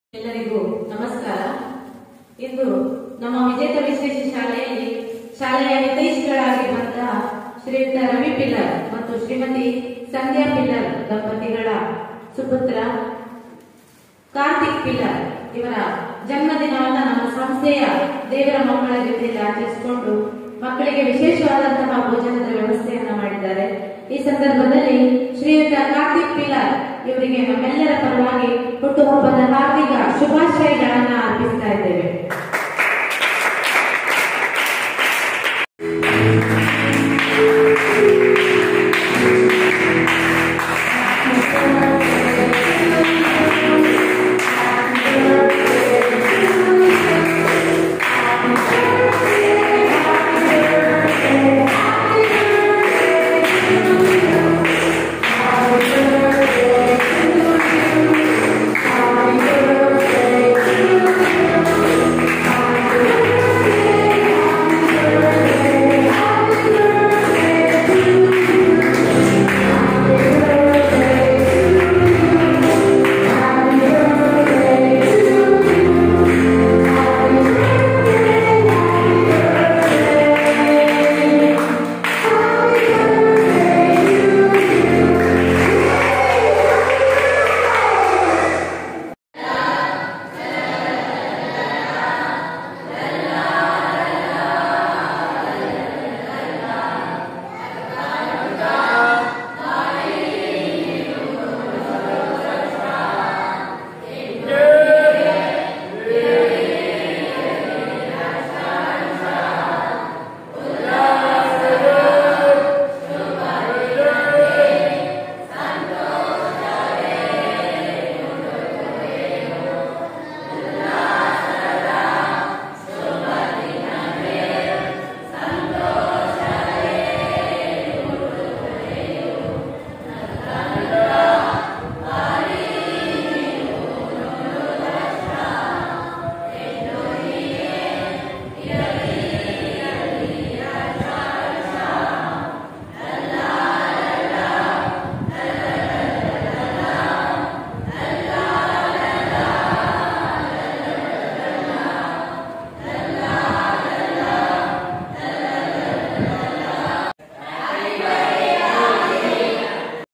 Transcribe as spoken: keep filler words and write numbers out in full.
ಎಲ್ಲರಿಗೂ ನಮಸ್ಕಾರ. ಇಂದು ನಮ್ಮ ವಿಜೇತ ವಿಶೇಷ ಶಾಲೆಯಲ್ಲಿ ಶಾಲೆಯ ಹಿತೈಷಿಗಳಾಗಿ ಬಂದ ಶ್ರೀಯುತ ರವಿ ಪಿಲ್ಲರ್ ಮತ್ತು ಶ್ರೀಮತಿ ಸಂಧ್ಯಾ ಪಿಲ್ಲರ್ ದಂಪತಿಗಳ ಸುಪುತ್ರ ಕಾರ್ತಿಕ್ ಪಿಲ್ಲರ್ ಇವರ ಜನ್ಮದಿನವನ್ನು ನಮ್ಮ ಸಂಸ್ಥೆಯ ದೇವರ ಮಕ್ಕಳ ಜೊತೆಯಲ್ಲಿ ಆಚರಿಸಿಕೊಂಡು ಮಕ್ಕಳಿಗೆ ವಿಶೇಷವಾದಂತಹ ಭೋಜನದ ವ್ಯವಸ್ಥೆಯನ್ನ ಮಾಡಿದ್ದಾರೆ. ಈ ಸಂದರ್ಭದಲ್ಲಿ ಶ್ರೀಯುತ ಕಾರ್ತಿಕ್ ಪಿಲ್ಲರ್ ಇವರಿಗೆ ನಮ್ಮೆಲ್ಲರ ಪರವಾಗಿ ಹುಟ್ಟುಹಬ್ಬದ ಹಾರ್ದಿಕ